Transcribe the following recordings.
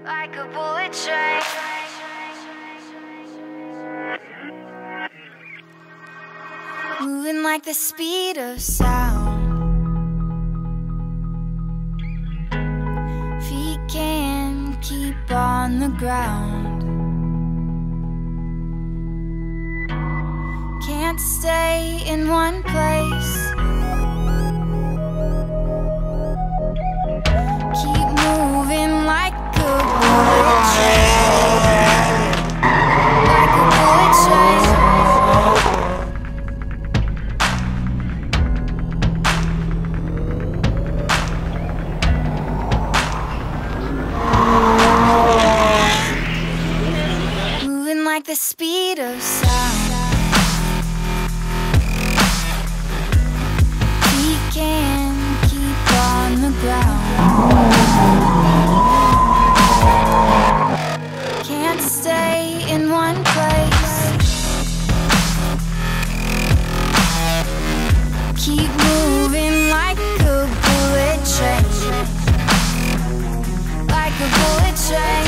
like a bullet train. Moving like the speed of sound. Feet can't keep on the ground. Can't stay in one place. Keep moving like a bullet train. Like a bullet train. Moving like the speed of sound. We can't keep on the ground. Can't stay in one place. Keep moving like a bullet train. Like a bullet train.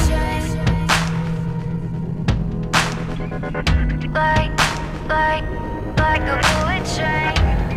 Like a bullet train.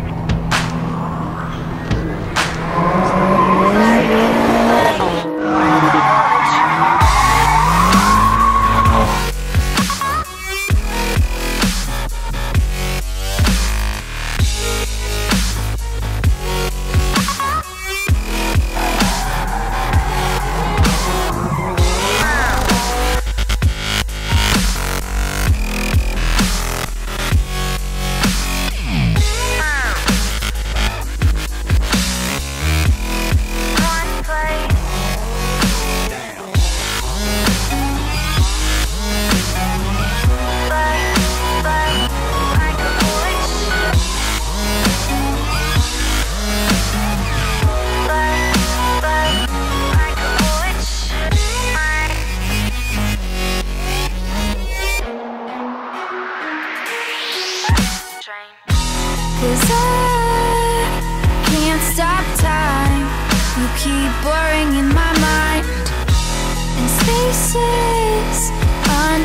Cause I can't stop time. You keep blurring in my mind, and spaces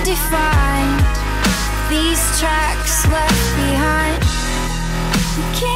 undefined. These tracks left behind. You can't